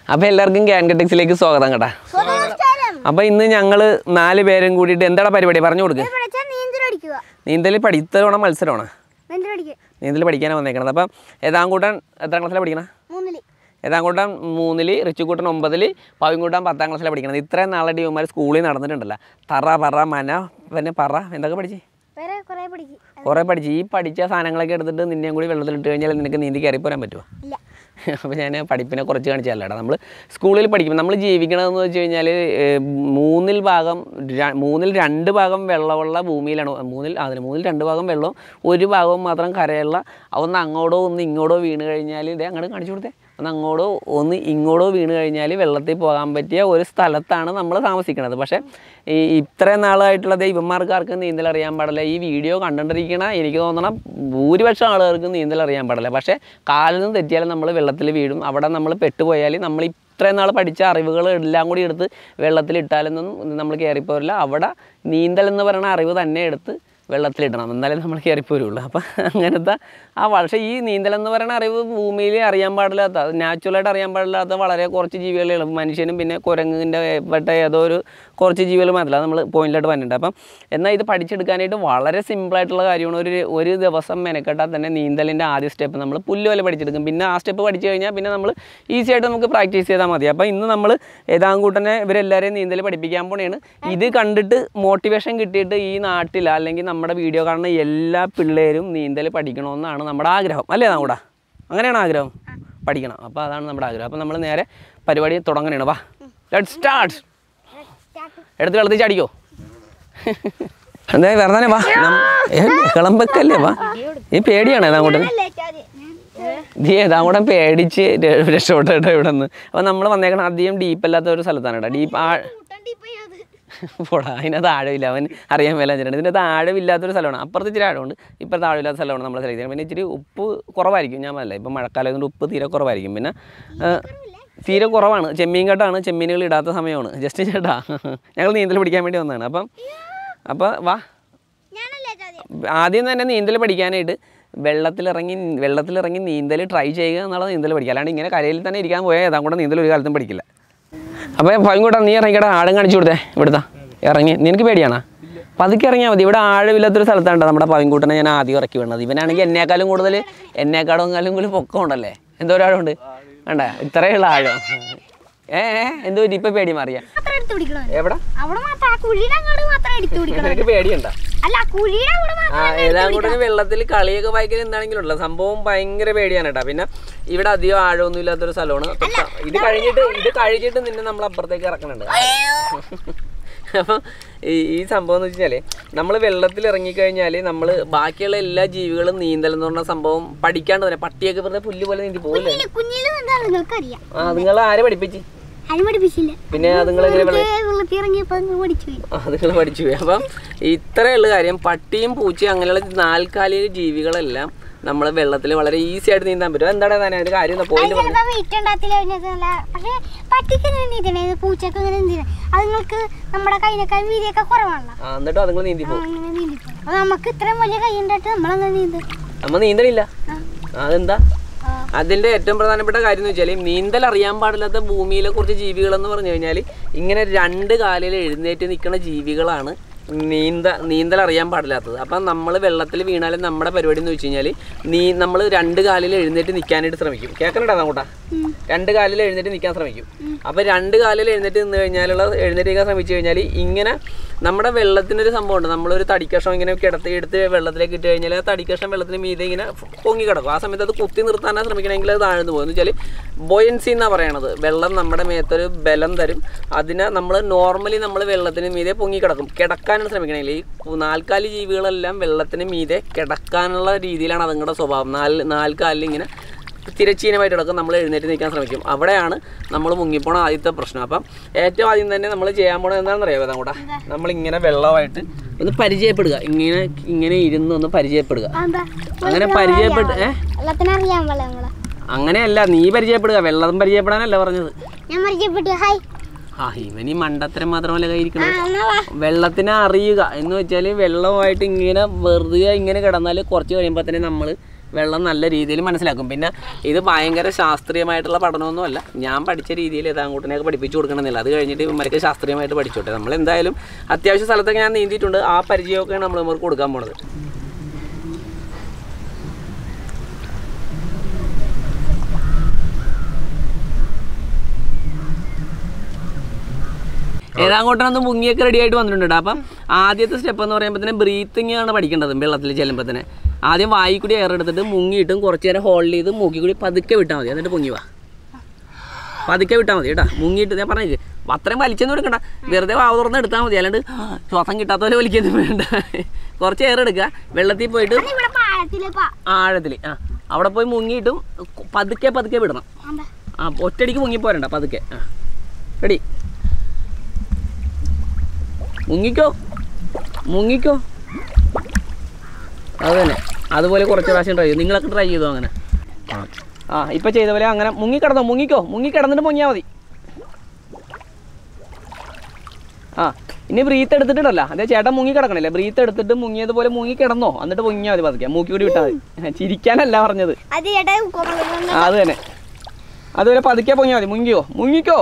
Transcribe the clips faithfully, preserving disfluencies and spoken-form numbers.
അപ്പോൾ എല്ലാവർക്കും ക്യാൻകെട്ടിക്സിലേക്ക് സ്വാഗതം കേട്ടോ. അപ്പോൾ ഇന്ന് ഞങ്ങൾ നാല് പേരും കൂടിയിട്ട് എന്താണ് പരിപാടി പറഞ്ഞു കൊടുക്കുക? നീന്തൽ പഠിത്തമാണോ മത്സരമാണോ? നീന്തൽ പഠിക്കാനാണ് വന്നേക്കണത്. അപ്പം ഏതാങ്കൂട്ടൻ എത്രാം ക്ലാസ്സിലാണ് പഠിക്കണം? ഏതാങ്കൂട്ടൻ മൂന്നില്, റിച്ചുകൂട്ടൻ ഒമ്പതിൽ, പവിൻകൂട്ടൻ പത്താം ക്ലാസ്സിലാണ് പഠിക്കണത്. ഇത്രയും നാളെ ടീമാർ സ്കൂളിൽ നടന്നിട്ടുണ്ടല്ലോ. തറ പറ മന പിന്നെ പറ എന്തൊക്കെ പഠിച്ച് കുറേ പഠിച്ച് ഈ പഠിച്ച സാധനങ്ങളൊക്കെ എടുത്തിട്ട് നിന്നെയും കൂടി വെള്ളത്തിലിട്ട് കഴിഞ്ഞാൽ നിനക്ക് നീന്തി കയറി പോരാൻ പറ്റുമോ? അപ്പോൾ ഞാൻ പഠിപ്പിനെ കുറച്ച് കാണിച്ചല്ലേടാ. നമ്മൾ സ്കൂളിൽ പഠിക്കുമ്പോൾ നമ്മൾ ജീവിക്കണമെന്ന് വെച്ച് കഴിഞ്ഞാൽ മൂന്നിൽ ഭാഗം മൂന്നിൽ രണ്ട് ഭാഗം വെള്ളമുള്ള ഭൂമിയിലാണ്. മൂന്നിൽ അതിന് മൂന്നിൽ രണ്ട് ഭാഗം വെള്ളവും ഒരു ഭാഗവും മാത്രം കരയുള്ള. ഒന്ന് അങ്ങോട്ടോ ഒന്ന് ഇങ്ങോട്ടോ വീണ് കഴിഞ്ഞാൽ ഇതേ അങ്ങോട്ട് കാണിച്ചു കൊടുത്തേ ഒന്ന് അങ്ങോട്ടോ ഒന്ന് ഇങ്ങോട്ടോ വീണ് കഴിഞ്ഞാൽ വെള്ളത്തിൽ പോകാൻ പറ്റിയ ഒരു സ്ഥലത്താണ് നമ്മൾ താമസിക്കുന്നത്. പക്ഷേ ഈ ഇത്രയും നാളായിട്ടുള്ള ദൈവന്മാർക്കാർക്ക് നീന്തൽ അറിയാൻ പാടില്ല. ഈ വീഡിയോ കണ്ടുകൊണ്ടിരിക്കണ എനിക്ക് തോന്നണം ഭൂരിപക്ഷം ആളുകൾക്ക് നീന്തൽ അറിയാൻ പാടില്ല. പക്ഷേ കാലിൽ നിന്ന് തെറ്റിയാലും നമ്മൾ വെള്ളത്തിൽ വീഴും. അവിടെ നമ്മൾ പെട്ടുപോയാൽ നമ്മൾ ഇത്രയും നാൾ പഠിച്ച അറിവുകൾ എല്ലാം കൂടി എടുത്ത് വെള്ളത്തിലിട്ടാലൊന്നും നമ്മൾ കയറിപ്പോരില്ല. അവിടെ നീന്തൽ എന്ന് പറയുന്ന അറിവ് തന്നെ എടുത്ത് വെള്ളത്തിലിടണം, എന്നാലേ നമ്മൾ കയറിപ്പോരുള്ളൂ. അപ്പം അങ്ങനത്തെ ആ പക്ഷേ ഈ നീന്തൽ എന്ന് പറയുന്ന അറിവ് ഭൂമിയിൽ അറിയാൻ പാടില്ലാത്ത നാച്ചുറലായിട്ട് അറിയാൻ പാടില്ലാത്ത വളരെ കുറച്ച് ജീവികളേ ഉള്ളൂ. മനുഷ്യനും പിന്നെ കുരങ്ങിൻ്റെ പെട്ട ഏതോ ഒരു കുറച്ച് ജീവികൾ മാത്രമല്ല നമ്മൾ പോയിന്റിലോട്ട് വന്നിട്ടുണ്ട്. അപ്പം എന്നാൽ ഇത് പഠിച്ചെടുക്കാനായിട്ട് വളരെ സിമ്പിളായിട്ടുള്ള കാര്യമാണ്. ഒരു ഒരു ദിവസം മെനക്കെട്ടാൽ തന്നെ നീന്തലിൻ്റെ ആദ്യ സ്റ്റെപ്പ് നമ്മൾ പുല്ല് പോലെ പഠിച്ചെടുക്കും. പിന്നെ ആ സ്റ്റെപ്പ് പഠിച്ചു കഴിഞ്ഞാൽ പിന്നെ നമ്മൾ ഈസി ആയിട്ട് നമുക്ക് പ്രാക്ടീസ് ചെയ്താൽ മതി. അപ്പോൾ ഇന്ന് നമ്മൾ ഏതാങ്കൂട്ടനെ ഇവരെല്ലാവരെയും നീന്തൽ പഠിപ്പിക്കാൻ പോണെയാണ്. ഇത് കണ്ടിട്ട് മോട്ടിവേഷൻ കിട്ടിയിട്ട് ഈ നാട്ടിൽ അല്ലെങ്കിൽ നമ്മുടെ വീഡിയോ കാണുന്ന എല്ലാ പിള്ളേരും നീന്തൽ പഠിക്കണമെന്നാണ് നമ്മുടെ ആഗ്രഹം അല്ലേ നാങ്കൂടാ? അങ്ങനെയാണ് ആഗ്രഹം, പഠിക്കണം. അപ്പോൾ അതാണ് നമ്മുടെ ആഗ്രഹം. അപ്പോൾ നമ്മൾ നേരെ പരിപാടി തുടങ്ങണേണ്. വാ ലെറ്റ്സ് സ്റ്റാർട്ട്. എടുത്ത് കളത്തി ചാടിക്കോ. എന്താ വെറുതെ വാ കിളമ്പക്കല്ലേ വാ. ഈ പേടിയാണ് ഏതാങ്കൂട്ടൻ. ഈ ഏതാങ്കൂട്ടൻ പേടിച്ച് രക്ഷപ്പെട്ടോ ഇവിടെ നിന്ന്. അപ്പോൾ നമ്മൾ വന്നേക്കണം അധികം ഡീപ്പല്ലാത്ത ഒരു സ്ഥലത്താണ് കേട്ടോ. ഡീപ്പ് ആ പോടാ അതിനകത്ത് ആഴമില്ല, അവൻ അറിയാൻ മേല വെച്ചിട്ടുണ്ട്. ഇതിനകത്ത് ആഴമില്ലാത്തൊരു സ്ഥലമാണ്. അപ്പുറത്ത് ഇച്ചിരി ആഴമുണ്ട്, ഇപ്പോഴത്തെ ആഴമില്ലാത്ത സ്ഥലമാണ് നമ്മൾ സെലക്ട് ചെയ്യുന്നത്. പിന്നെ ഇച്ചിരി ഉപ്പ് കുറവായിരിക്കും. ഞാൻ പറയല്ല ഇപ്പം മഴക്കാലം കൊണ്ട് ഉപ്പ് തീരെ കുറവായിരിക്കും. പിന്നെ തീരെ കുറവാണ്. ചെമ്മീൻ കെട്ടാണ്, ചെമ്മീനുകൾ ഇടാത്ത സമയമാണ്. ജസ്റ്റ് ചേട്ടാ ഞങ്ങൾ നീന്തൽ പഠിക്കാൻ വേണ്ടി വന്നതാണ്. അപ്പം അപ്പോൾ വാ ആദ്യം തന്നെ നീന്തൽ പഠിക്കാനായിട്ട് വെള്ളത്തിലിറങ്ങി വെള്ളത്തിലിറങ്ങി നീന്തൽ ട്രൈ ചെയ്യുക എന്നുള്ളത് നീന്തൽ പഠിക്കുക. അല്ലാണ്ട് ഇങ്ങനെ കരയിൽ തന്നെ ഇരിക്കാൻ പോയാൽ ഏതാ കൂടെ നീന്തൽ ഒരു കാലത്തും പഠിക്കില്ല. അപ്പോൾ പൈങ്കൂട്ടാ നീ ഇറങ്ങിക്കടാ, ആഴം കാണിച്ചു കൊടുത്തേ. ഇവിടുത്തെ ഇറങ്ങി നിനക്ക് പേടിയാണോ? പതുക്കെ ഇറങ്ങിയാൽ മതി. ഇവിടെ ആഴമില്ലാത്തൊരു സ്ഥലത്താണ് നമ്മുടെ പൈങ്കൂട്ടനെ ഞാൻ ആദ്യം ഇറക്കി വിടുന്നത്. ഇവനാണെങ്കിൽ എന്നേക്കാളും കൂടുതൽ എന്നേക്കാളും കാലും കൂടുതൽ പൊക്കമുണ്ടല്ലേ. എന്തോ ഒരാഴുണ്ട് വേണ്ട ഇത്രയുള്ള ആഴം. ഏ എന്തോ ഇപ്പൊ പേടി മാറിയാ എവിടെ നിനക്ക് പേടിയുണ്ടോ? ആ ഏതാങ്കൂട്ടന് വെള്ളത്തിൽ കളിയൊക്കെ ഭയങ്കര എന്താണെങ്കിലും ഉള്ള സംഭവം ഭയങ്കര പേടിയാണ് കേട്ടോ. പിന്നെ ഇവിടെ അധികം ആഴമൊന്നും ഇല്ലാത്തൊരു സ്ഥലമാണ്. ഇത് കഴിഞ്ഞിട്ട് ഇത് കഴിഞ്ഞിട്ട് നിന്നെ നമ്മൾ അപ്പുറത്തേക്ക് ഇറക്കണുണ്ട്. അപ്പം ഈ ഈ സംഭവം എന്ന് വെച്ചാൽ നമ്മൾ വെള്ളത്തിൽ ഇറങ്ങിക്കഴിഞ്ഞാൽ നമ്മൾ ബാക്കിയുള്ള എല്ലാ ജീവികളും നീന്തൽ എന്ന് പറഞ്ഞ സംഭവം പഠിക്കാണ്ട് തന്നെ പട്ടിയൊക്കെ വെറുതെ പുല്ല് പോലെ നീന്തി പോകില്ലേ. ആ നിങ്ങൾ ആരെ പഠിപ്പിച്ച്? പിന്നെ അതുങ്ങൾ അതുങ്ങൾ പഠിച്ചു പോയി. അപ്പം ഇത്രയുള്ള കാര്യം പട്ടിയും പൂച്ചയും അങ്ങനെയുള്ള നാൽക്കാലിക ജീവികളെല്ലാം നമ്മൾ വെള്ളത്തിൽ വളരെ ഈസി ആയിട്ട് നീന്താൻ പറ്റും. എന്താണ് അതിന്റെ കാര്യം പോയിന്റ് പറഞ്ഞു. എന്നിട്ടും അതുങ്ങൾ നീന്തി പോകും. നമ്മ നീന്തലില്ല. അതെന്താ? അതിൻ്റെ ഏറ്റവും പ്രധാനപ്പെട്ട കാര്യം എന്ന് വെച്ചാൽ നീന്തൽ അറിയാൻ പാടില്ലാത്ത ഭൂമിയിലെ കുറച്ച് ജീവികളെന്ന് പറഞ്ഞു കഴിഞ്ഞാൽ ഇങ്ങനെ രണ്ട് കാലിൽ എഴുന്നേറ്റ് നിൽക്കുന്ന ജീവികളാണ് നീന്ത നീന്തൽ അറിയാൻ പാടില്ലാത്തത്. അപ്പം നമ്മൾ വെള്ളത്തിൽ വീണാലും നമ്മുടെ പരിപാടി എന്ന് വെച്ച് കഴിഞ്ഞാൽ നീ നമ്മൾ രണ്ട് കാലിൽ എഴുന്നേറ്റ് നിൽക്കാനായിട്ട് ശ്രമിക്കും. കേൾക്കണുണ്ടോ അങ്ങോട്ടാ? രണ്ട് കാലിൽ എഴുന്നേറ്റ് നിൽക്കാൻ ശ്രമിക്കും. അപ്പോൾ രണ്ട് കാലിൽ എഴുന്നേറ്റ് നിന്ന് കഴിഞ്ഞാലുള്ള എഴുന്നേറ്റ് നിൽക്കാൻ ശ്രമിച്ചു കഴിഞ്ഞാൽ ഇങ്ങനെ നമ്മുടെ വെള്ളത്തിനൊരു സംഭവമുണ്ട്. നമ്മളൊരു തടിക്കഷ്ണം ഇങ്ങനെ കിടത്തി എടുത്ത് വെള്ളത്തിലേക്ക് ഇട്ട് കഴിഞ്ഞാൽ ആ തടിക്കഷ്ണം വെള്ളത്തിന് മീതെ ഇങ്ങനെ പൊങ്ങി കിടക്കും. ആ സമയത്ത് അത് കുത്തി നിർത്താനാണ് ശ്രമിക്കണമെങ്കിൽ അത് താഴ്ന്നു പോകും. എന്ന് വെച്ചാൽ ബോയൻസി എന്നാണ് പറയണത്. വെള്ളം നമ്മുടെ മേത്തൊരു ബലം തരും. അതിനെ നമ്മൾ നോർമലി നമ്മൾ വെള്ളത്തിന് മീതെ പൊങ്ങി കിടക്കും. കിടക്കാനാണ് ശ്രമിക്കണമെങ്കിൽ ഈ നാൽക്കാലി ജീവികളെല്ലാം വെള്ളത്തിന് മീതെ കിടക്കാനുള്ള രീതിയിലാണ് അതുങ്ങളുടെ സ്വഭാവം. നാല് നാൽക്കാലിൽ ഇങ്ങനെ തിരച്ചീനമായിട്ട് കിടക്കും. നമ്മൾ എഴുന്നേറ്റ് നിൽക്കാൻ ശ്രമിക്കും. അവിടെയാണ് നമ്മൾ മുങ്ങിപ്പോണ ആദ്യത്തെ പ്രശ്നം. അപ്പം ഏറ്റവും ആദ്യം തന്നെ നമ്മൾ ചെയ്യാൻ പോണത് എന്താണെന്ന് അറിയാമോ? അങ്ങോട്ടാ നമ്മളിങ്ങനെ വെള്ളമായിട്ട് ഒന്ന് പരിചയപ്പെടുക. ഇങ്ങനെ ഇങ്ങനെ ഇരുന്ന് ഒന്ന് പരിചയപ്പെടുക. അങ്ങനെ പരിചയപ്പെട്ട് ഏ അങ്ങനെയല്ല, നീ പരിചയപ്പെടുക. വെള്ളം പരിചയപ്പെടാനല്ല പറഞ്ഞത്. ആ ഇവൻ ഈ മണ്ടത്തരം മാത്രമല്ല കയ്യിരിക്കണം. വെള്ളത്തിനെ അറിയുക എന്ന് വെച്ചാൽ വെള്ളമായിട്ട് ഇങ്ങനെ വെറുതെ ഇങ്ങനെ കിടന്നാൽ കുറച്ച് കഴിയുമ്പോൾ തന്നെ നമ്മൾ വെള്ളം നല്ല രീതിയിൽ മനസ്സിലാക്കും. പിന്നെ ഇത് ഭയങ്കര ശാസ്ത്രീയമായിട്ടുള്ള പഠനമൊന്നുമല്ല, ഞാൻ പഠിച്ച രീതിയിൽ ഏതാങ്കൂട്ടിനെയൊക്കെ പഠിപ്പിച്ചു കൊടുക്കണമെന്നില്ല. അത് കഴിഞ്ഞിട്ട് ഇവന്മാർക്ക് ശാസ്ത്രീയമായിട്ട് പഠിച്ചോട്ടെ. നമ്മൾ എന്തായാലും അത്യാവശ്യ സ്ഥലത്തൊക്കെ ഞാൻ നീന്തിയിട്ടുണ്ട്, ആ പരിചയമൊക്കെയാണ് നമ്മൾ ഇവർക്ക് കൊടുക്കാൻ പോണത്. ഏതാങ്കോട്ടൊന്ന് മുങ്ങിയൊക്കെ റെഡി ആയിട്ട് വന്നിട്ടുണ്ട്. അപ്പം ആദ്യത്തെ സ്റ്റെപ്പ് എന്ന് പറയുമ്പോൾ തന്നെ ബ്രീത്തിങ് ആണ് പഠിക്കേണ്ടത്. വെള്ളത്തിൽ ചെല്ലുമ്പോൾ തന്നെ ആദ്യം വായി കൂടി എയർ എടുത്തിട്ട് മുങ്ങിയിട്ടും കുറച്ച് നേരം ഹോൾഡ് ചെയ്ത് മൂക്കി കൂടി പതുക്കെ വിട്ടാൽ മതി. എന്നിട്ട് പൊങ്ങി വാ, പതുക്കെ വിട്ടാൽ മതി കേട്ടോ. മുങ്ങിയിട്ട് ഞാൻ പറഞ്ഞേക്ക് അത്രയും വലിച്ചൊന്നും എടുക്കണ്ട, വെറുതെ വാവ് തുറന്ന് എടുത്താൽ മതി. അല്ലാണ്ട് ശ്വാസം കിട്ടാത്ത പോലെ വലിക്കൊന്നും വേണ്ട. കുറച്ച് എയർ എടുക്കുക, വെള്ളത്തിൽ പോയിട്ട് ആഴത്തിൽ ആ അവിടെ പോയി മുങ്ങിയിട്ടും പതുക്കെ പതുക്കെ വിടണം. ആ ഒറ്റയടിക്ക് മുങ്ങിപ്പോരണ്ട, പതുക്കെ. ആ റെഡി, മുങ്ങിക്കോ മുങ്ങിക്കോ അത് തന്നെ. അതുപോലെ കുറച്ച് പ്രാവശ്യം ട്രൈ ചെയ്യും. നിങ്ങളൊക്കെ ട്രൈ ചെയ്തോ അങ്ങനെ. ആ ഇപ്പം ചെയ്ത പോലെ അങ്ങനെ മുങ്ങിക്കിടന്നോ, മുങ്ങിക്കോ, മുങ്ങിക്കിടന്നിട്ട് മുങ്ങിയാൽ മതി. ആ ഇനി ബ്രീത്ത് എടുത്തിട്ടുണ്ടല്ലോ, അതേ ചേട്ടൻ മുങ്ങി കിടക്കണില്ലേ, ബ്രീത്ത് എടുത്തിട്ട് മുങ്ങിയതുപോലെ മുങ്ങി കിടന്നോ, എന്നിട്ട് മുങ്ങിയാൽ മതി പതുക്കെ. മൂക്കി കൂടി വിട്ടാൽ മതി, ചിരിക്കാനല്ല പറഞ്ഞത്. അത് തന്നെ, അതുപോലെ പതുക്കെ പൊങ്ങിയാൽ മതി. മുങ്ങിക്കോ മുങ്ങിക്കോ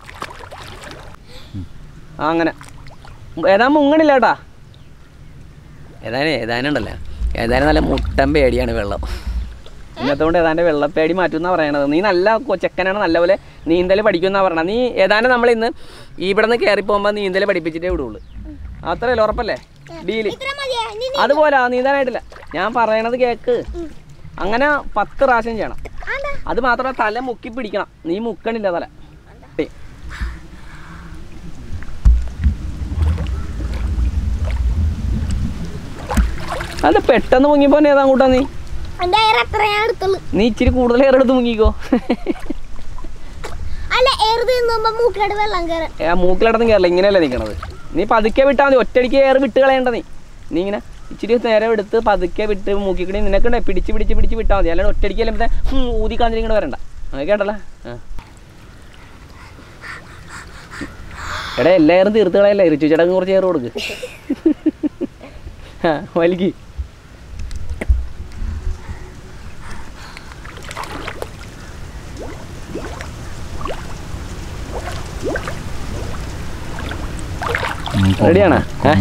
ആ അങ്ങനെ. ഏതാനും മുങ്ങണില്ല കേട്ടാ. ഏതാനും ഏതാനും ഉണ്ടല്ലോ, ഏതാനും നല്ല മുട്ടൻ പേടിയാണ് വെള്ളം. ഇന്നത്തോണ്ട് ഏതാണ്ട് വെള്ളപ്പേടി മാറ്റുമെന്നാണ് പറയണത്. നീ നല്ല ചെക്കനാണ്, നല്ലപോലെ നീന്തൽ പഠിക്കുമെന്നാണ് പറയണത്. നീ ഏതാനും നമ്മൾ ഇന്ന് ഇവിടെ നിന്ന് കയറി പോകുമ്പോൾ നീന്തൽ പഠിപ്പിച്ചിട്ടേ വിടുള്ളൂ. അത്രയല്ല, ഉറപ്പല്ലേ ഡീല്? അതുപോലെ നീന്താനായിട്ടില്ല, ഞാൻ പറയണത് കേക്ക്. അങ്ങനെ പത്ത് പ്രാവശ്യം ചെയ്യണം. അത് മാത്രമല്ല തല മുക്കി പിടിക്കണം. നീ മുക്കണില്ല തല. അത് പെട്ടെന്ന് മുങ്ങിപ്പോ ഏതാ കൂട്ടാ നീ നീ ഇച്ചിരി കൂടുതൽ എയർ എടുത്ത് മുങ്ങിക്കോ. മൂക്കിലടത്തും കയറില്ല, ഇങ്ങനെയല്ലേ നിൽക്കണത്. നീ പതുക്കെ വിട്ടാൽ മതി, ഒറ്റയടിക്ക് എയർ വിട്ട് കളയണ്ട. നീ നീ ഇങ്ങനെ ഇച്ചിരി നേരം എടുത്ത് പതുക്കെ വിട്ട് മൂക്കിക്കൂടി നിനക്കുണ്ടേ പിടിച്ച് പിടിച്ച് പിടിച്ച് വിട്ടാൽ മതി. അല്ലാണ്ട് ഒറ്റയടിക്ക് അല്ലേ ഊതി കാഞ്ഞിങ്ങനെ വരണ്ട. അതൊക്കെ ഉണ്ടല്ലോ. ആ എടാ എല്ലാ എയറും തീർത്ത് കളയല്ലേ, ഇരിച്ചു ചേട്ടൻ കുറച്ച് എയർ കൊടുക്ക്. ആ വലിക്ക്. റെഡിയാണോ?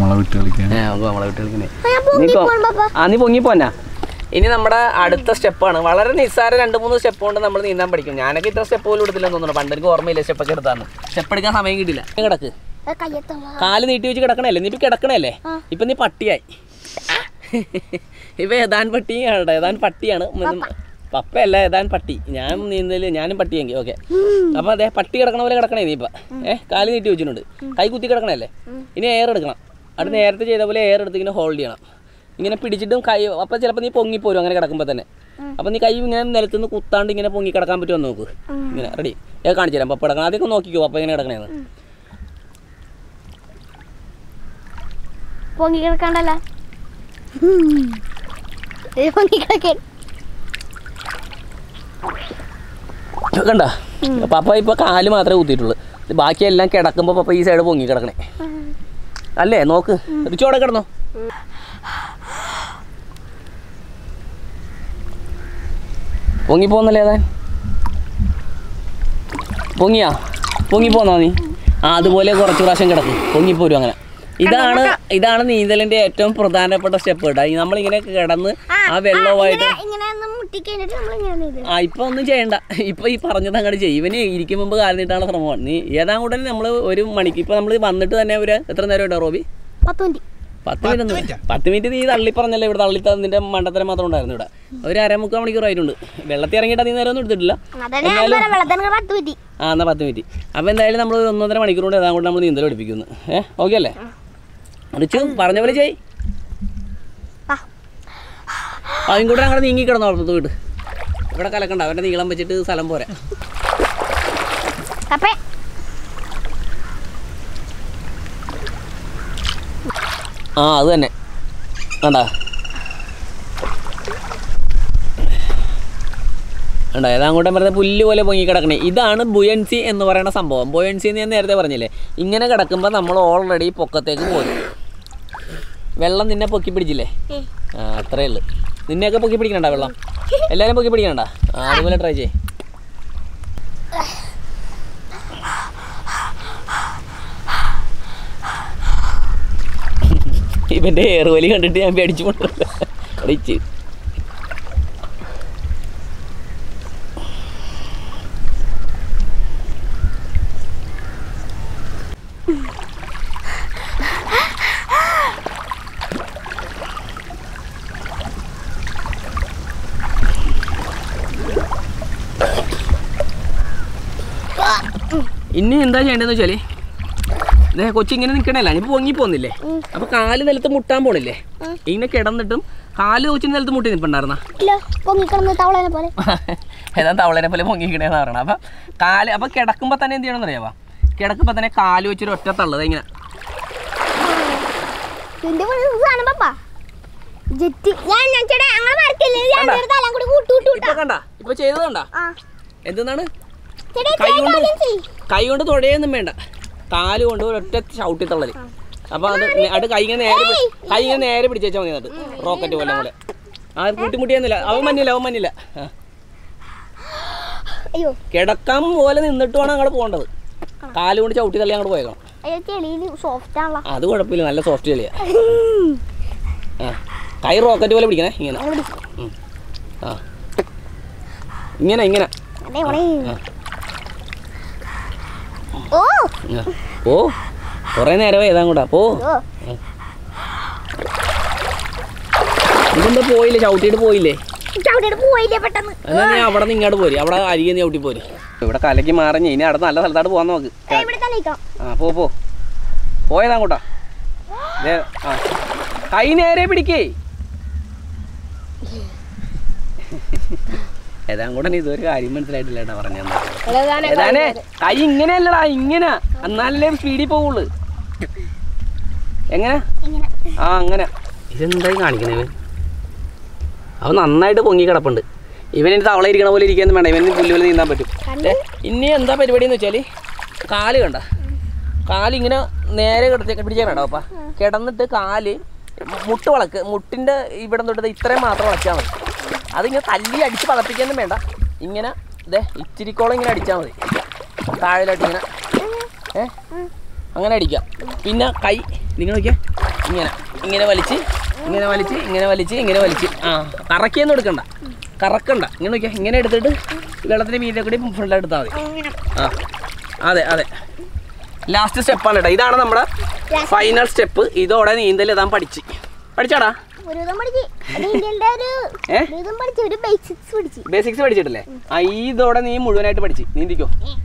നീ പൊങ്ങിപ്പോന്നാ. ഇനി നമ്മുടെ അടുത്ത സ്റ്റെപ്പാണ്. വളരെ നിസ്സാര രണ്ട് മൂന്ന് സ്റ്റെപ്പ് കൊണ്ട് നമ്മൾ നീന്താൻ പഠിക്കും. ഞാനൊക്കെ ഇത്ര സ്റ്റെപ്പ് പോലും എടുത്തില്ലെന്ന് തോന്നുന്നു. പണ്ട് എനിക്ക് ഓർമ്മയില്ല സ്റ്റെപ്പൊക്കെ എടുത്താന്ന്. സ്റ്റെപ്പ് എടുക്കാൻ സമയം കിട്ടില്ല. കിടക്ക്, കാല് നീട്ടി വെച്ച് കിടക്കണല്ലേ. നീ ഇപ്പൊ കിടക്കണല്ലേ, ഇപ്പൊ നീ പട്ടിയായി. ഇപ്പൊ ഏതാൻ പട്ടിയാണ്, ഏതാൻ പട്ടിയാണ്. പപ്പയല്ല, ഏതാൻ പട്ടി. ഞാൻ നീന്തല് ഞാനും പട്ടിയെങ്കിൽ ഓക്കെ. അപ്പൊ അതെ പട്ടി കിടക്കണ പോലെ കിടക്കണേ നീ ഇപ്പൊ. ഏഹ് കാല് നീട്ടി വെച്ചിട്ടുണ്ട്, കൈ കുത്തി കിടക്കണല്ലേ. ഇനി എയർ എടുക്കണം. അത് നേരത്തെ ചെയ്ത പോലെ എയർ എടുത്ത് ഇങ്ങനെ ഹോൾഡ് ചെയ്യണം. ഇങ്ങനെ പിടിച്ചിട്ടും കൈ, അപ്പൊ ചിലപ്പോൾ നീ പൊങ്ങിപ്പോരും അങ്ങനെ കിടക്കുമ്പോൾ തന്നെ. അപ്പൊ നീ കൈ ഇങ്ങനെ നിലത്തുനിന്ന് കുത്താണ്ട് ഇങ്ങനെ പൊങ്ങി കിടക്കാൻ പറ്റുമോ നോക്ക്. ഇങ്ങനെ റെഡി, ഞാൻ കാണിച്ചു തരാം. പപ്പ കിടക്കണം, ആദ്യമൊക്കെ നോക്കിക്കോ പപ്പ ഇങ്ങനെ കിടക്കണേന്ന്. പൊങ്ങി കിടക്കണ്ടല്ലോ, കണ്ട പപ്പ ഇപ്പൊ കാല് മാത്രമേ കുത്തിയിട്ടുള്ളൂ. ബാക്കിയെല്ലാം കിടക്കുമ്പോ പപ്പ ഈ സൈഡ് പൊങ്ങി കിടക്കണേ അല്ലേ. നോക്ക്, റിച്ചോടെ കിടന്നോ. പൊങ്ങിപ്പോന്നല്ലേ അതാ. പൊങ്ങിയാ പൊങ്ങിപ്പോന്നോ നീ? ആ അതുപോലെ കുറച്ച് പ്രാവശ്യം കിടക്കും, പൊങ്ങിപ്പോരും അങ്ങനെ. ഇതാണ് ഇതാണ് നീന്തലിന്റെ ഏറ്റവും പ്രധാനപ്പെട്ട സ്റ്റെപ്പ് കേട്ടോ. നമ്മളിങ്ങനെ കിടന്ന് ആ വെള്ളവുമായിട്ട് ആ ഇപ്പൊ ഒന്നും ചെയ്യണ്ട. ഇപ്പൊ ഈ പറഞ്ഞത് അങ്ങോട്ട് ചെയ്യും. ഇവന് ഇരിക്കും മുമ്പ് കാലം നീട്ടാനുള്ള ശ്രമമാണ്. നീ ഏതാണ്ട് കൂടെ നമ്മൾ ഒരു മണിക്ക് ഇപ്പൊ നമ്മൾ വന്നിട്ട് തന്നെ ഒരു എത്ര നേരം ഉണ്ടോ റോബി? പത്ത് മിനിറ്റ് പത്ത് മിനിറ്റ് നീ തള്ളി പറഞ്ഞല്ലേ. ഇവിടെ തള്ളി നിന്റെ മണ്ടത്തരം മാത്രം ഉണ്ടായിരുന്നു. ഇവിടെ ഒരു അരമുക്കാൽ മണിക്കൂർ ആയിട്ടുണ്ട്. വെള്ളത്തിൽ ഇറങ്ങിയിട്ട് നീ നേരം ഒന്നും എടുത്തിട്ടില്ല. ആ എന്നാ പത്ത് മിനിറ്റ്. അപ്പൊ എന്തായാലും നമ്മൾ ഒരു ഒന്നൊന്നര മണിക്കൂർ കൊണ്ട് ഏതാണ്ട് നമ്മൾ നീന്തൽ പഠിപ്പിക്കുന്നു. ഏഹ് ഓക്കെ അല്ലേ? റിച്ചു പറഞ്ഞ പോലെ ചെയ്. അതും കൂടെ അങ്ങനെ നീങ്ങി കിടന്നോ പുറത്ത് വീട്ട്. ഇവിടെ കലക്കണ്ട, അവൻ്റെ നീളം വെച്ചിട്ട് സ്ഥലം പോരാ. ആ അത് തന്നെ കണ്ടാ കണ്ടാ ഏതാങ്ങോട്ടും പറഞ്ഞ പുല്ല് പോലെ പൊങ്ങി കിടക്കണേ. ഇതാണ് ബുയൻസി എന്ന് പറയുന്ന സംഭവം. ബുയൻസി എന്ന് ഞാൻ നേരത്തെ പറഞ്ഞില്ലേ, ഇങ്ങനെ കിടക്കുമ്പോൾ നമ്മൾ ഓൾറെഡി പൊക്കത്തേക്ക് പോരും. വെള്ളം നിന്നെ പൊക്കി പിടിച്ചില്ലേ? ആ അത്രേ ഉള്ളു. നിന്നെയൊക്കെ പൊക്കി പിടിക്കണ്ട വെള്ളം, എല്ലാവരും പൊക്കി പിടിക്കണ്ട. ആ അതുപോലെ ട്രൈ ചെയ്യേ. ഇവൻ്റെ ഏറുവലി കണ്ടിട്ട് ഞാൻ പേടിച്ചു കൊണ്ടു അടിച്ച്. ഇനി എന്താ ചെയ്യേണ്ടതെന്ന് വെച്ചാൽ ഇതേ കൊച്ചിങ്ങനെ നിൽക്കണല്ല, ഇനിയിപ്പോൾ പൊങ്ങി പോകുന്നില്ലേ? അപ്പോൾ കാല് നിലത്ത് മുട്ടാൻ പോണില്ലേ? ഇങ്ങനെ കിടന്നിട്ടും കാല് കൊച്ചിന് നിലത്ത് മുട്ടി നിൽപ്പുണ്ടായിരുന്ന ഏതാ തവളനെ പോലെ പൊങ്ങിക്കണേന്ന് പറയണം. അപ്പം കാല് അപ്പം കിടക്കുമ്പോൾ തന്നെ എന്ത് ചെയ്യണമെന്ന് അറിയാവാ? കിടക്കുമ്പോൾ തന്നെ കാല് വെച്ചൊരു ഒറ്റ തള്ളത് ഇങ്ങനെ. കണ്ട ഇപ്പൊ ചെയ്തത് കണ്ട എന്താണ്? കൈ കൊണ്ട് കൈ കൊണ്ട് തൊടയൊന്നും വേണ്ട, കാല് കൊണ്ട് ഒറ്റ ചവിട്ടി തള്ളല്. അപ്പൊ അത് അത് കൈ ഇങ്ങനെ നേരെ കൈ ഇങ്ങനെ നേരെ പിടിച്ചാൽ മതി. അത് റോക്കറ്റ് പോലെ പോലെ ആ കൂട്ടിമുട്ടിയൊന്നുമില്ല. അവൻ മഞ്ഞില്ല അവൻ മഞ്ഞില്ല കിടക്കാൻ പോലെ നിന്നിട്ട് വേണം അങ്ങോട്ട് പോകേണ്ടത്. കാല് കൊണ്ട് ചവിട്ടി തള്ളി അങ്ങോട്ട് പോയേക്കണം. അത് കുഴപ്പമില്ല, നല്ല സോഫ്റ്റ് കളിയാ. ആ കൈ റോക്കറ്റ് പോലെ പിടിക്കണേ ഇങ്ങനെ. ആ ഇങ്ങനെ ഇങ്ങനെ ഓ കൊറേ നേരം ഏതാ കൂടാ പോ. ഇതെന്താ പോയില്ലേ? ചവിട്ടിട്ട് പോയില്ലേ? എന്നാ നീ അവിടെ നിന്ന് ഇങ്ങോട്ട് പോരി, അവിടെ അരികെ നീ ചവിട്ടി പോരി. ഇവിടെ കലക്കി മാറിഞ്ഞ് ഇനി അവിടെ നല്ല സ്ഥലത്തായിട്ട് പോകാൻ നോക്ക്. ആ പോ പോ പോയതാ കൂട്ടാ. ആ കൈ നേരെ പിടിക്കേ. ഏതാ കൂടെ ഇതൊരു കാര്യം മനസ്സിലായിട്ടില്ല ഏട്ടാ പറഞ്ഞു. ഏതാനേ കൈ ഇങ്ങനെയല്ലടാ, ഇങ്ങനെ എന്നാലല്ലേ സ്പീഡിൽ പോവുള്ളു. എങ്ങനെ? ആ അങ്ങനെ. ഇതെന്തായി കാണിക്കണേ? ഇവൻ അവൻ നന്നായിട്ട് പൊങ്ങി കിടപ്പുണ്ട്. ഇവന് തവള ഇരിക്കണ പോലെ ഇരിക്കാന്ന് വേണ്ട, ഇവന് പുല്ല് പോലെ നീന്താൻ പറ്റും. ഇനി എന്താ പരിപാടി എന്ന് വെച്ചാൽ കാല് കണ്ട, കാലിങ്ങനെ നേരെ കിടത്തി പിടിച്ചാൽ അപ്പ കിടന്നിട്ട് കാല് മുട്ട് വളക്ക്, മുട്ടിൻ്റെ ഇവിടെ തൊട്ട് ഇത്രയും മാത്രം വളച്ചാൽ മതി. അതിങ്ങനെ തല്ലി അടിച്ച് പതപ്പിക്കാനും വേണ്ട, ഇങ്ങനെ ഇതേ ഇച്ചിരിക്കോളം ഇങ്ങനെ അടിച്ചാൽ മതി. താഴെലായിട്ട് ഇങ്ങനെ ഏ അങ്ങനെ അടിക്കുക. പിന്നെ കൈ നിങ്ങൾ നോക്കിയാൽ ഇങ്ങനെ ഇങ്ങനെ വലിച്ച് ഇങ്ങനെ വലിച്ച് ഇങ്ങനെ വലിച്ച് ഇങ്ങനെ വലിച്ച് ആ കറക്കിയൊന്നും എടുക്കണ്ട, കറക്കണ്ട. ഇങ്ങനെ നോക്കിയാൽ ഇങ്ങനെ എടുത്തിട്ട് വെള്ളത്തിൻ്റെ മീതെ കൂടി ഫുള്ളായിട്ട് എടുത്താൽ മതി. ആ അതെ അതെ ലാസ്റ്റ് സ്റ്റെപ്പാണ് കേട്ടോ. ഇതാണ് നമ്മുടെ ഫൈനൽ സ്റ്റെപ്പ്. ഇതോടെ നീന്തൽ എത്താൻ പഠിച്ച് പഠിച്ചാടാ. ബേസിക്സ് പഠിച്ചിട്ടില്ലേ? ആ ഇതോടെ നീ മുഴുവനായിട്ട് പഠിച്ച് നീന്തിക്കോ.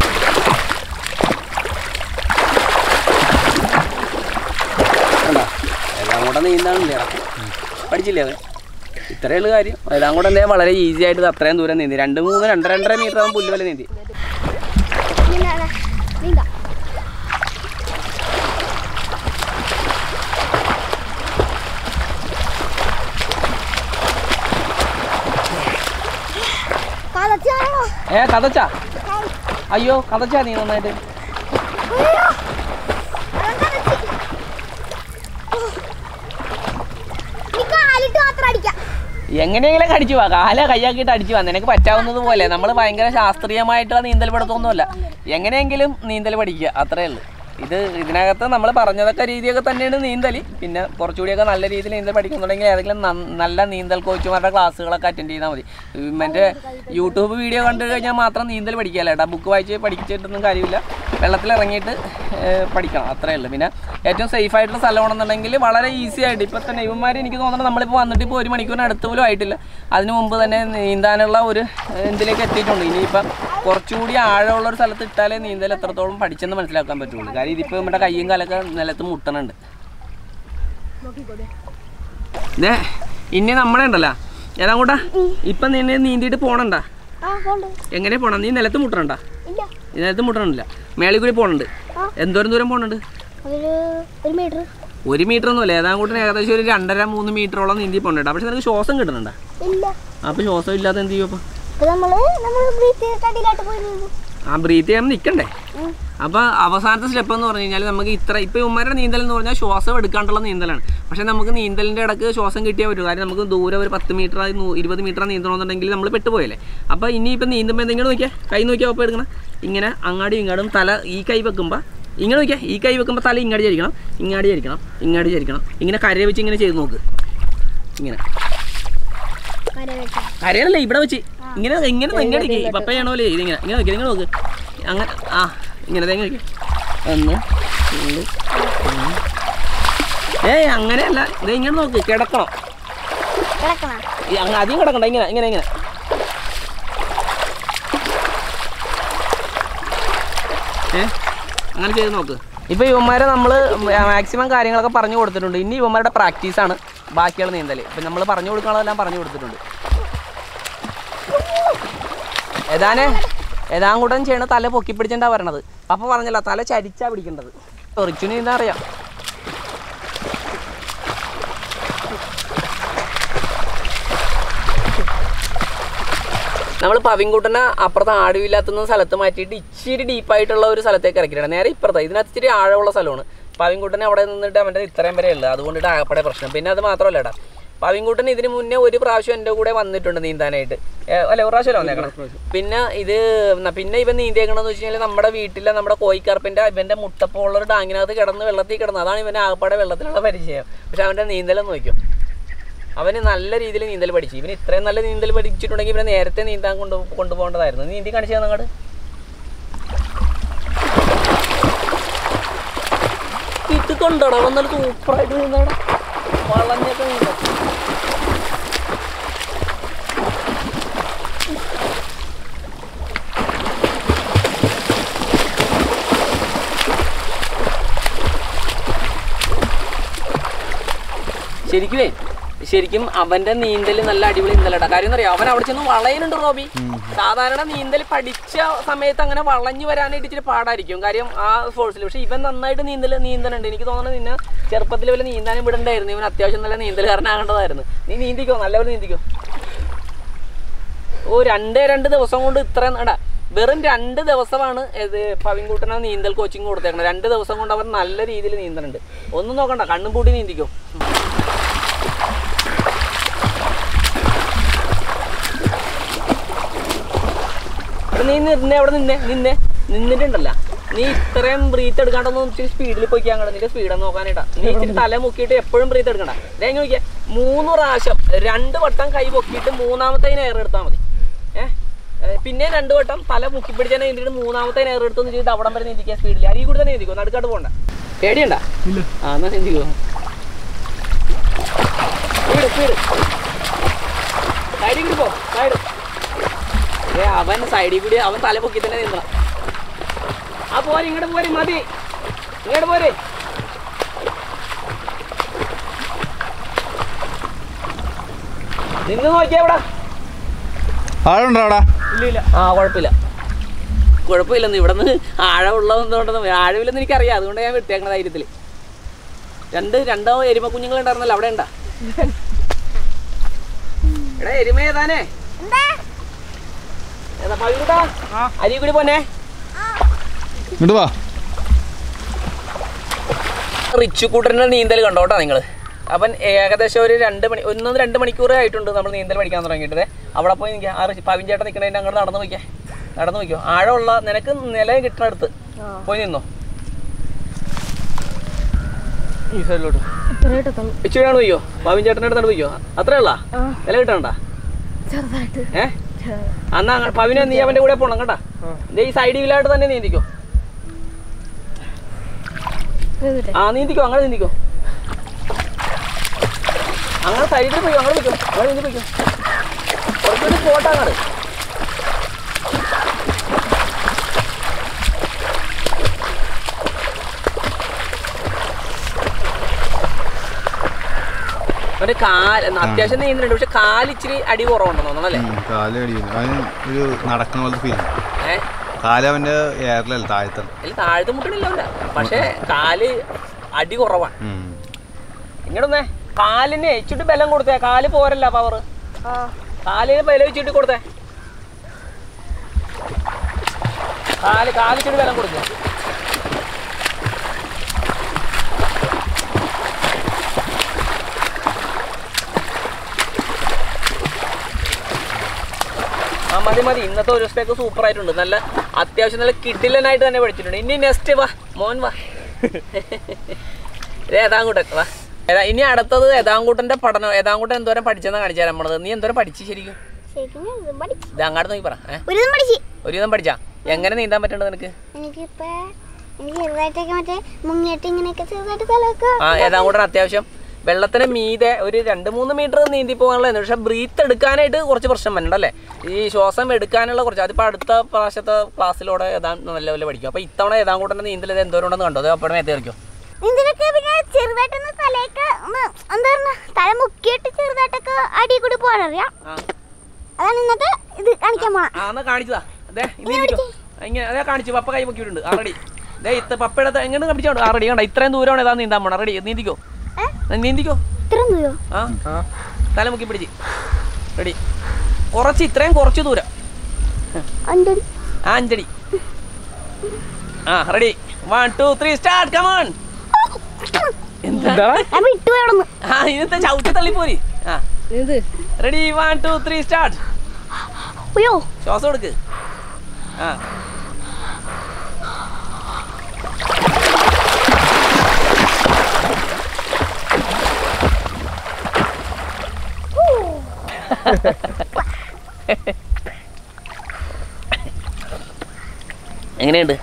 എല്ലാം കൂടെ നീന്താണില്ലേ പഠിച്ചില്ലേ? അവൻ ഇത്രയേ ഉള്ളു കാര്യം. എല്ലാം കൂടെ എന്താ വളരെ ഈസി ആയിട്ട് അത്രയും ദൂരം നീന്തി. രണ്ട് മൂന്ന് രണ്ട് രണ്ടര മീറ്റർ ആകുമ്പോൾ പുല്ല് പോലെ നീന്തി. ഏ കഥച്ചാ? അയ്യോ കഥച്ചാ നീ നന്നായിട്ട്. എങ്ങനെയെങ്കിലും അടിച്ചു പോവാ, കാല കയ്യാക്കിയിട്ട് അടിച്ചു പോവാ. നിനക്ക് പറ്റാവുന്നത് പോലെ. നമ്മൾ ഭയങ്കര ശാസ്ത്രീയമായിട്ടുള്ള നീന്തൽ പഠിത്തമൊന്നുമല്ല, എങ്ങനെയെങ്കിലും നീന്തൽ പഠിക്കുക അത്രേ ഉള്ളൂ. ഇത് ഇതിനകത്ത് നമ്മൾ പറഞ്ഞതൊക്കെ രീതിയൊക്കെ തന്നെയാണ് നീന്തൽ. പിന്നെ കുറച്ചുകൂടിയൊക്കെ നല്ല രീതിയിൽ നീന്തൽ പഠിക്കുന്നുണ്ടെങ്കിൽ ഏതെങ്കിലും നല്ല നീന്തൽ കോച്ചുമാരുടെ ക്ലാസ്സുകളൊക്കെ അറ്റൻഡ് ചെയ്താൽ മതി. മറ്റേ യൂട്യൂബ് വീഡിയോ കണ്ടു കഴിഞ്ഞാൽ മാത്രം നീന്തൽ പഠിക്കാമല്ല കേട്ടോ. ബുക്ക് വായിച്ച് പഠിച്ചിട്ടൊന്നും കാര്യമില്ല, വെള്ളത്തിലിറങ്ങിയിട്ട് പഠിക്കണം അത്രേ ഉള്ളൂ. പിന്നെ ഏറ്റവും സേഫ് ആയിട്ടുള്ള സ്ഥലമാണെന്നുണ്ടെങ്കിൽ വളരെ ഈസി ആയിട്ട് ഇപ്പോൾ തന്നെ ഇവന്മാർ എനിക്ക് തോന്നുന്നത് നമ്മളിപ്പോൾ വന്നിട്ട് ഇപ്പോൾ ഒരു മണിക്കൂറിന് അടുത്ത് പോലും ആയിട്ടില്ല. അതിന് മുമ്പ് തന്നെ നീന്താനുള്ള ഒരു ഇതിലേക്ക് എത്തിയിട്ടുണ്ട്. ഇനിയിപ്പം കുറച്ചുകൂടി ആഴമുള്ളൊരു സ്ഥലത്ത് ഇട്ടാലേ നീന്തൽ എത്രത്തോളം പഠിച്ചെന്ന് മനസ്സിലാക്കാൻ പറ്റുള്ളൂ. കാര്യം ഇതിപ്പോൾ നമ്മുടെ കയ്യും കാലൊക്കെ നിലത്ത് മുട്ടണുണ്ട്. ഇതേ ഇനി നമ്മളെ ഉണ്ടല്ലോ ഏതാ കൂട്ടാ ഇപ്പം നിന്നെ നീന്തിയിട്ട് പോകണണ്ട. എങ്ങനെ പോണം? നീ നിലത്ത് മുട്ടണണ്ട, നിലത്ത് മുട്ടണില്ല, മേളിൽ കൂടി പോകണുണ്ട്. എന്തോരം ദൂരം പോകണുണ്ട്? ഒരു മീറ്റർ ഒന്നുമില്ല, ഏതാകൂട്ടിന് ഏകദേശം ഒരു രണ്ടര മൂന്ന് മീറ്ററോളം നീന്തി പോകണ്ട. പക്ഷെ നിനക്ക് ശ്വാസം കിട്ടണുണ്ടോ? അപ്പൊ ശ്വാസം ഇല്ലാതെ എന്ത് ചെയ്യും? അപ്പൊ ആ ബ്രീത്ത് ചെയ്യാൻ നിൽക്കണ്ടേ? അപ്പോൾ അവസാനത്തെ സ്റ്റെപ്പ് എന്ന് പറഞ്ഞു കഴിഞ്ഞാൽ നമുക്ക് ഇത്ര ഇപ്പോൾ ഉമ്മരുടെ നീന്തൽ എന്ന് പറഞ്ഞാൽ ശ്വാസം എടുക്കാണ്ടുള്ള നീന്തലാണ്. പക്ഷേ നമുക്ക് നീന്തലിൻ്റെ ഇടയ്ക്ക് ശ്വാസം കിട്ടിയാൽ പറ്റും. കാര്യം നമുക്ക് ദൂരെ ഒരു പത്ത് മീറ്റർ ഇരുപത് മീറ്റർ നീന്തണമെന്നുണ്ടെങ്കിൽ നമ്മൾ പെട്ടുപോയല്ലേ. അപ്പോൾ ഇനിയിപ്പോൾ നീന്തുമ്പോൾ എന്തെങ്കിലും നോക്കിയാൽ കൈ നോക്കിയാൽ ഒപ്പം എടുക്കണം. ഇങ്ങനെ അങ്ങാടി ഇങ്ങാടും തല ഈ കൈ വെക്കുമ്പോൾ ഇങ്ങനെ നോക്കിയാൽ ഈ കൈ വെക്കുമ്പോൾ തല ഇങ്ങാടി ചരിക്കണം, ഇങ്ങാടി ചരിക്കണം, ഇങ്ങാടി ചരിക്കണം. ഇങ്ങനെ കരയെ വെച്ച് ഇങ്ങനെ ചെയ്ത് നോക്ക്. ഇങ്ങനെ കരയല്ലേ ഇവിടെ വെച്ച് ഇങ്ങനെ ഇങ്ങനെ തെങ്ങടിക്ക് പപ്പയാണോ അല്ലേ ഇതിങ്ങനെ ഇങ്ങനെ നോക്കി നിങ്ങൾ നോക്ക്. അങ്ങനെ ആ ഇങ്ങനെ തെങ്ങ വയ്ക്കും. ഒന്ന് ഏയ് അങ്ങനെയല്ല, ഇത് ഇങ്ങനെ നോക്ക്. കിടക്കണം, അധികം കിടക്കണ്ട. ഇങ്ങനെ ഇങ്ങനെ ഇങ്ങനെ ഏ അങ്ങനെ ചെയ്ത് നോക്ക്. ഇപ്പോൾ ഇവന്മാരെ നമ്മൾ മാക്സിമം കാര്യങ്ങളൊക്കെ പറഞ്ഞു കൊടുത്തിട്ടുണ്ട്. ഇനി ഇവന്മാരുടെ പ്രാക്ടീസാണ് ബാക്കിയുള്ള നീന്തൽ. ഇപ്പം നമ്മൾ പറഞ്ഞു കൊടുക്കണതെല്ലാം പറഞ്ഞു കൊടുത്തിട്ടുണ്ട്. ഏതാനെ ഏതാങ്കൂട്ടം ചെയ്യണ തല പൊക്കി പിടിച്ചിട്ടാണ് പറയണത്. അപ്പം പറഞ്ഞല്ല, തല ചരിച്ചാ പിടിക്കേണ്ടത്. റിച്ചുന് എന്താ അറിയാം. നമ്മൾ പവിൻകുട്ടനെ അപ്പുറത്ത് ആടുവില്ലാത്തുന്ന സ്ഥലത്ത് മാറ്റിയിട്ട് ഇച്ചിരി ഡീപ്പായിട്ടുള്ള ഒരു സ്ഥലത്തേക്ക് ഇറക്കിയിട്ടാണ്. നേരെ ഇപ്പുറത്ത് ഇതിനകത്ത് ഇച്ചിരി ആഴമുള്ള സ്ഥലമാണ്. പവിൻകുട്ടനെ അവിടെ നിന്നിട്ട് അവൻ്റെ ഇത്രയും വരെ ഉള്ളത്. അതുകൊണ്ടിട്ട് ആകപ്പെടെ പ്രശ്നം. പിന്നെ അത് മാത്രമല്ല ഏട്ടാ, പവിൻകുട്ടൻ ഇതിന് മുന്നേ ഒരു പ്രാവശ്യം എൻ്റെ കൂടെ വന്നിട്ടുണ്ട് നീന്താനായിട്ട്. അല്ല ഒരു പ്രാവശ്യമല്ല വന്നേക്കണം. പിന്നെ ഇത് പിന്നെ ഇവൻ നീന്തിയേക്കണമെന്ന് വെച്ച് കഴിഞ്ഞാൽ നമ്മുടെ വീട്ടിലെ നമ്മുടെ കോയിക്കറുപ്പിൻ്റെ ഇവൻ്റെ മുട്ടപ്പുള്ളൊരു ടാങ്കിനകത്ത് കിടന്ന് വെള്ളത്തിൽ കിടന്ന് അതാണ് ഇവൻ്റെ ആകപ്പാടെ വെള്ളത്തിലുള്ള പരിചയം. പക്ഷെ അവൻ്റെ നീന്തലെന്ന് നോക്കും, അവന് നല്ല രീതിയിൽ നീന്തൽ പഠിച്ചു. ഇവന് ഇത്രയും നല്ല നീന്തൽ പഠിച്ചിട്ടുണ്ടെങ്കിൽ ഇവനെ നേരത്തെ നീന്താൻ കൊണ്ടു കൊണ്ടുപോകേണ്ടതായിരുന്നു. നീന്തി കാണിച്ചു തന്നങ്ങോട്ട്. ഇത് കൊണ്ടോടാ വന്നിട്ട് സൂപ്പറായിട്ട് നീന്താടാ, വളഞ്ഞൊക്കെ നീന്താ. ശരിക്കുവേ ശരിക്കും അവൻ്റെ നീന്തൽ നല്ല അടിപൊളി നീന്തലടാ. കാര്യം എന്താ പറയുക, അവൻ അവിടെ ചെന്ന് വളയലുണ്ട് റോബി. സാധാരണ നീന്തൽ പഠിച്ച സമയത്ത് അങ്ങനെ വളഞ്ഞു വരാനായിട്ട് ഇച്ചിരി പാടായിരിക്കും, കാര്യം ആ ഫോഴ്സിൽ. പക്ഷെ ഇവൻ നന്നായിട്ട് നീന്തൽ നീന്തലുണ്ട്. എനിക്ക് തോന്നുന്നത് നിന്നെ ചെറുപ്പത്തിൽ വല്ല നീന്താനും വിടണ്ടായിരുന്നു. ഇവൻ അത്യാവശ്യം നല്ല നീന്തൽക്കാരനാകേണ്ടതായിരുന്നു. നീ നീന്തിക്കോ, നല്ലപോലെ നീന്തിക്കോ. ഓ രണ്ട് രണ്ട് ദിവസം കൊണ്ട് ഇത്രയും എടാ, വെറും രണ്ട് ദിവസമാണ് ഇത് പവിൻകുട്ടനെ നീന്തൽ കോച്ചിങ് കൊടുത്തേക്കണം. രണ്ട് ദിവസം കൊണ്ട് അവൻ നല്ല രീതിയിൽ നീന്തലുണ്ട്. ഒന്നും നോക്കണ്ട, കണ്ണും പൂട്ടി നീന്തിക്കോ. നീ നിന്നെ അവിടെ നിന്നെ നിന്നെ നിന്നിട്ടുണ്ടല്ല, നീ ഇത്രയും ബ്രീത്ത് എടുക്കാണ്ടൊന്നും ഇച്ചിരി സ്പീഡിൽ പോയിക്കാൻ അങ്ങോട്ട്. നിന്റെ സ്പീഡ് നോക്കാനായിട്ടാ. നീ ഇച്ചിരി തല മുക്കിയിട്ട് എപ്പോഴും ബ്രീത്ത് എടുക്കണ്ട. ഇതെങ്ങനെ നോക്കിയാൽ മൂന്ന് പ്രാവശ്യം രണ്ട് വട്ടം കൈ പൊക്കിയിട്ട് മൂന്നാമത്തെ എയർ എടുത്താൽ മതി. ഏഹ് പിന്നെ രണ്ട് വട്ടം തല മുക്കി പിടിച്ചാൽ നീന്തിട്ട് മൂന്നാമത്തെ എയർ എടുത്തൊന്ന് ചെയ്തിട്ട് അവിടം വരെ നീന്തിക്കാൻ സ്പീഡിൽ. അരി കൂടി തന്നെ നീന്തിക്കോ, നടുക്കാട്ട് പോകണ്ട. പേടിയണ്ട? ആ എന്നാ നീന്തിക്കോ. സ്പീഡ് സ്പീഡ് സൈഡിൽ കൂടി പോ. സൈഡ് ഏ അവൻ സൈഡിൽ കൂടി അവൻ തല പൊക്കി തന്നെ നീന്തണം. ആ പോരെ, ഇങ്ങോട്ട് പോരെ, മതി, ഇങ്ങോട്ട് പോരെ. നിന്ന് നോക്കിയാ ഇവിടെ ആഴമുണ്ടോ? അവിടെ ഇല്ല ഇല്ല. ആ കുഴപ്പമില്ല കുഴപ്പമില്ലെന്ന്. ഇവിടെ നിന്ന് ആഴമുള്ളതെന്നുകൊണ്ടെന്ന് ആഴമില്ലെന്ന് എനിക്കറിയാം. അതുകൊണ്ട് ഞാൻ വിട്ടേക്കണ ധൈര്യത്തിൽ. രണ്ട് രണ്ടോ എരുമ കുഞ്ഞുങ്ങൾ ഉണ്ടായിരുന്നല്ലോ, അവിടെ ഉണ്ടാ? എടാ എരുമ ഏതാനേ അരി കൂടി പോന്നെ. റിച്ചുകൂട്ടൻ്റെ നീന്തൽ കണ്ടോട്ടാ നിങ്ങൾ. അവൻ ഏകദേശം ഒരു രണ്ട് മണി ഒന്നും രണ്ട് മണിക്കൂർ ആയിട്ടുണ്ട് നമ്മൾ നീന്തൽ പഠിക്കാൻ തുടങ്ങിയിട്ട്. അവിടെ പോയി നിൽക്കുക. ആ പവിൻചേട്ടൻ നിൽക്കണതിൻ്റെ അങ്ങോട്ട് നടന്നു നോക്കിയാ നടന്നു നോക്കിയോ. ആഴമുള്ള നിനക്ക് നില കിട്ടണ അടുത്ത് പോയി നിന്നോ. ഈ സൈഡിലോട്ട് ഇച്ചിരിയാണ് പോയിക്കോ. പവിൻചേട്ടൻ്റെ അടുത്താണ് പോയിക്കോ. അത്രേ ഉള്ള നില കിട്ടണ്ട. ഏഹ് എന്നാ പവിനെ നീ അവൻ്റെ കൂടെ പോണം കേട്ടാ. ഈ സൈഡ് വീലായിട്ട് തന്നെ നീന്തിക്കോ. ആ നീന്തിക്കോ, അങ്ങനെ നീന്തിക്കോ. അങ്ങനെ സൈഡിൽ പോയിക്കോ, അങ്ങനെ പോയിക്കോ, അങ്ങനെ നീന്തി പോയിക്കോ. കുറച്ചുകൂടി പോട്ടാങ്ങട്. അവന്റെ കാല് അത്യാവശ്യം നീന്തുന്നുണ്ട്, പക്ഷെ കാല് ഇച്ചിരി അടി കുറവുണ്ടെന്ന് തോന്നണല്ലേ? കാല് അടി ഒരു നടക്കുന്ന പോലത്തെ ഫീൽ. ഏഹ് കാല് അവന്റെ എയറിലല്ല, താഴത്തെ താഴത്ത് മുട്ടണില്ല അവന്റെ, പക്ഷെ കാല് അടി കുറവാണ്. ഇങ്ങോട്ടൊന്നേ കാലിന് ഇച്ചിട്ട് ബലം കൊടുത്തേ. കാല് പോരല്ല പവർ. കാലിന് ബലം വെച്ചിട്ട് കൊടുത്തേ. കാല് കാലിച്ചിട്ട് ബലം കൊടുത്തേ. മതി മതി ഇന്നത്തെ ഒരു ദിവസത്തേക്ക് സൂപ്പർ ആയിട്ടുണ്ട്. നല്ല അത്യാവശ്യം നല്ല കിടിലനായിട്ട് തന്നെ പഠിച്ചിട്ടുണ്ട്. ഇനി നെക്സ്റ്റ് വാ മോൻ വാ. ഏതാങ്കൂട്ടൻ വാ. ഏതാ ഇനി അടുത്തത് ഏതാങ്കൂട്ടന്റെ പഠനം. ഏതാങ്കൂട്ടൻ എന്തോരം പഠിച്ചെന്നാ കാണിച്ചാൽ നമ്മളത്. നീ എന്തോരം പഠിച്ചു ശരിക്കും? ഇത് അങ്ങോട്ട് നോക്കി പറ. ഒരു വിധം പഠിച്ചാ? എങ്ങനെ നീന്താൻ പറ്റണ്ടത് നിനക്ക്? ആ ഏതാങ്കൂട്ടൻ അത്യാവശ്യം വെള്ളത്തിന് മീതെ ഒരു രണ്ട് മൂന്ന് മീറ്റർ നീന്തി പോകാനുള്ളത്. പക്ഷെ ബ്രീത്ത് എടുക്കാനായിട്ട് കുറച്ച് പ്രശ്നം വരണ്ടല്ലേ, ഈ ശ്വാസം എടുക്കാനുള്ള കുറച്ച്. അതിപ്പോൾ അടുത്ത പ്രാവശ്യത്തെ ക്ലാസ്സിലൂടെ ഏതാ നല്ല പോലെ പഠിക്കും. അപ്പോൾ ഇത്തവണ ഏതാങ്കൂട്ടൻ്റെ നീന്തൽ ഇത് എന്തോരം ഉണ്ടെന്ന് കണ്ടോ? അത് അപ്പോഴും മേത്ത് കളിക്കും. കാണിച്ചതാ അതെ ഇങ്ങനെ അതെ കാണിച്ചു. പപ്പ കൈ പൊക്കിയിട്ടുണ്ട് ആറടി. അതെ ഇത്ത പപ്പയുടെ എങ്ങനെ കപ്പിച്ചോണ്ട് ആറടി കണ്ട. ഇത്രയും ദൂരമാണ് ഏതാ നീന്താൻ പോണം. റെഡി നീന്തിക്കോ നീന്തിക്കോ ആ തല മുക്കി പിടിച്ച് റെഡി. കുറച്ച് ഇത്രയും കുറച്ച് ദൂരം ആ അഞ്ചടി. ആ ready one two three start come on. എന്താ ആ ഇന്നത്തെ ചവിട്ടി തള്ളിപ്പോരി. ആ ready one two three start. ശ്വാസം കൊടുക്ക്. ആ എങ്ങനെയുണ്ട്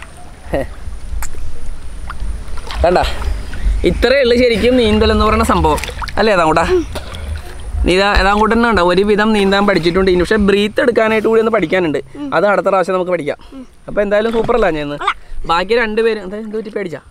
കണ്ട? ഇത്രയേ ഉള്ളു ശരിക്കും നീന്തൽ എന്ന് പറയുന്ന സംഭവം അല്ലേ ഏതാങ്കൂട്ടാ? നീ ഏതാങ്കൂട്ടൻ ഉണ്ടോ ഒരുവിധം നീന്താൻ പഠിച്ചിട്ടുണ്ട്. ഇനി പക്ഷേ ബ്രീത്ത് എടുക്കാനായിട്ട് കൂടി ഒന്ന് പഠിക്കാനുണ്ട്. അത് അടുത്ത പ്രാവശ്യം നമുക്ക് പഠിക്കാം. അപ്പോൾ എന്തായാലും സൂപ്പർ അല്ല ഞാൻ. ബാക്കി രണ്ടുപേരും എന്താ എന്ത് പറ്റി പേടിച്ചാ?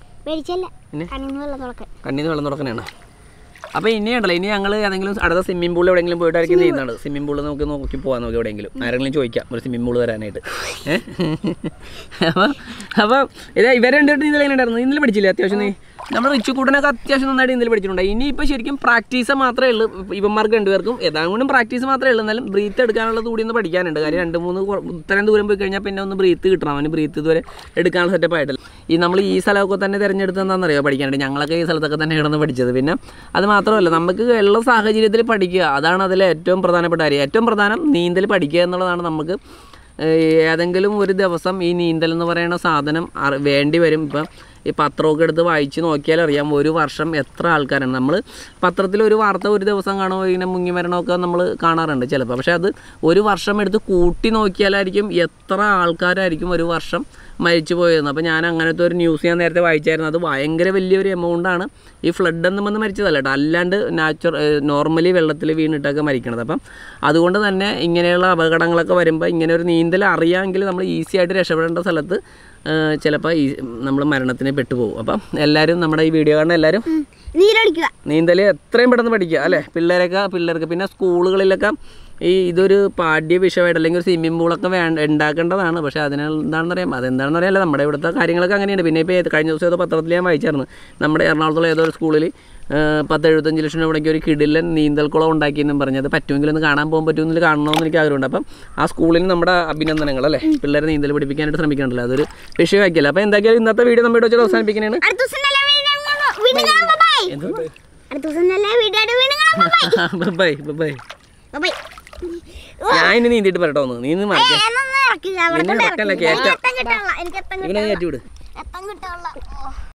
കണ്ണീന്ന് വെള്ളം തുറക്കണേണ്. അപ്പോൾ ഇനി ഉണ്ടല്ലോ ഇനി ഞങ്ങൾ ഏതെങ്കിലും അടുത്ത സ്വിമ്മിംഗ് പൂളിൽ എവിടെയെങ്കിലും പോയിട്ടായിരിക്കും നീന്താണ്. സ്വിമ്മിംഗ് പൂളിൽ നമുക്ക് നോക്കി പോകാൻ നോക്കി എവിടെയെങ്കിലും ആരെങ്കിലും ചോദിക്കാം ഒരു സ്വിമ്മിംഗ് പൂൾ വരാനായിട്ട്. ഏഹ് അപ്പോൾ അപ്പോൾ ഇതാ ഇവരെ രണ്ടുപേരും നീന്തൽ എങ്ങനെ ഉണ്ടായിരുന്നു? നീന്തൽ പഠിച്ചില്ലേ അത്യാവശ്യം? നീ നമ്മൾ റിച്ചുകൂട്ടനൊക്കെ അത്യാവശ്യം നന്നായിട്ട് നീന്തൽ പഠിച്ചിട്ടുണ്ട്. ഇനിയിപ്പോൾ ശരിക്കും പ്രാക്ടീസ് മാത്രമേ ഉള്ളൂ ഇവന്മാർക്ക് രണ്ടുപേർക്കും. ഏതാണ്ടും പ്രാക്ടീസ് മാത്രമേ ഉള്ളൂ. എന്നാലും ബ്രീത്ത് എടുക്കാനുള്ളത് കൂടി ഒന്ന് പഠിക്കാനുണ്ട്. കാര്യം രണ്ട് മൂന്ന് ഇത്രയും ദൂരം പോയി കഴിഞ്ഞാൽ പിന്നെ ഒന്ന് ബ്രീത്ത് കിട്ടണം. അവന് ബ്രീത്ത് ഇതുവരെ എടുക്കാനുള്ള സെറ്റപ്പ് ആയിട്ടില്ല. ഈ നമ്മൾ ഈ സ്ഥലമൊക്കെ തന്നെ തിരഞ്ഞെടുത്ത് എന്താണെന്നറിയോ പഠിക്കാനായിട്ട്? ഞങ്ങളൊക്കെ ഈ സ്ഥലത്തൊക്കെ തന്നെ കിടന്ന് പഠിച്ചത്. പിന്നെ അത് മാത്രമല്ല നമുക്ക് ഉള്ള സാഹചര്യത്തിൽ പഠിക്കുക, അതാണ് അതിലെ ഏറ്റവും പ്രധാനപ്പെട്ട കാര്യം. ഏറ്റവും പ്രധാനം നീന്തൽ പഠിക്കുക എന്നുള്ളതാണ്. നമുക്ക് ഏതെങ്കിലും ഒരു ദിവസം ഈ നീന്തൽ എന്ന് പറയുന്ന സാധനം വേണ്ടി വരും. ഇപ്പം ഈ പത്രമൊക്കെ എടുത്ത് വായിച്ച് നോക്കിയാൽ അറിയാം ഒരു വർഷം എത്ര ആൾക്കാരാണ്. നമ്മൾ പത്രത്തിൽ ഒരു വാർത്ത ഒരു ദിവസം കാണുമ്പോൾ ഇങ്ങനെ മുങ്ങി മരണമൊക്കെ നമ്മൾ കാണാറുണ്ട് ചിലപ്പോൾ. പക്ഷേ അത് ഒരു വർഷം എടുത്ത് കൂട്ടി നോക്കിയാലായിരിക്കും എത്ര ആൾക്കാരായിരിക്കും ഒരു വർഷം മരിച്ചു പോയതെന്ന്. അപ്പോൾ ഞാൻ അങ്ങനത്തെ ഒരു ന്യൂസ് ഞാൻ നേരത്തെ വായിച്ചായിരുന്നു. അത് ഭയങ്കര വലിയൊരു എമൗണ്ടാണ്. ഈ ഫ്ലഡ് എന്ന് വന്ന് മരിച്ചതല്ല കേട്ടോ, അല്ലാണ്ട് നാച്ചുറൽ നോർമലി വെള്ളത്തിൽ വീണിട്ടൊക്കെ മരിക്കണത്. അപ്പം അതുകൊണ്ട് തന്നെ ഇങ്ങനെയുള്ള അപകടങ്ങളൊക്കെ വരുമ്പോൾ ഇങ്ങനെ ഒരു നീന്തൽ അറിയാമെങ്കിൽ നമ്മൾ ഈസി ആയിട്ട് രക്ഷപ്പെടേണ്ട സ്ഥലത്ത് ചിലപ്പോൾ ഈ നമ്മൾ മരണത്തിന് പെട്ടുപോകും. അപ്പം എല്ലാവരും നമ്മുടെ ഈ വീഡിയോ കാണുന്ന എല്ലാവരും നീന്തൽ എത്രയും പെട്ടെന്ന് പഠിക്കുക അല്ലേ? പിള്ളേരൊക്കെ പിള്ളേർക്ക് പിന്നെ സ്കൂളുകളിലൊക്കെ ഈ ഇതൊരു പാഠ്യ വിഷയമായിട്ട് അല്ലെങ്കിൽ ഒരു സ്വിമ്മിംഗ് പൂളൊക്കെ വേണ്ട ഉണ്ടാക്കേണ്ടതാണ്. പക്ഷേ അതിന് എന്താണെന്ന് അറിയാം അതെന്താണെന്ന് അറിയാമല്ല. നമ്മുടെ ഇവിടുത്തെ കാര്യങ്ങളൊക്കെ അങ്ങനെയാണ്. പിന്നെ ഇപ്പോൾ കഴിഞ്ഞ ദിവസം ഏതോ പത്രത്തിൽ ഞാൻ വായിച്ചായിരുന്നു. നമ്മുടെ എറണാകുളത്തുള്ള ഏതോ ഒരു സ്കൂളിൽ പത്ത് എഴുപത്തഞ്ച് ലക്ഷം രൂപയ്ക്ക് ഒരു കിടിലൻ നീന്തൽക്കുളം ഉണ്ടാക്കിയെന്നും പറഞ്ഞത് പറ്റുമെങ്കിൽ ഒന്ന് കാണാൻ പോകാൻ പറ്റുമെന്നില്ല കാണണമെന്ന് എനിക്ക് ആഗ്രഹമുണ്ട്. അപ്പം ആ സ്കൂളിന് നമ്മുടെ അഭിനന്ദനങ്ങൾ അല്ലേ? പിള്ളേരെ നീന്തൽ പഠിപ്പിക്കാനായിട്ട് ശ്രമിക്കണമല്ലോ, അതൊരു വിഷയമാക്കിയല്ല. അപ്പോൾ എന്തായാലും ഇന്നത്തെ വീഡിയോ നമ്മുടെ വെച്ചാൽ അവസാനിപ്പിക്കുന്നതാണ്. Bye bye. ഞാൻ ഇനി നീന്തിട്ട് പറയട്ടോ ഒന്ന് നീ മറക്കല്ല കേട്ടാ ഇവനെ കയറ്റി വിട്.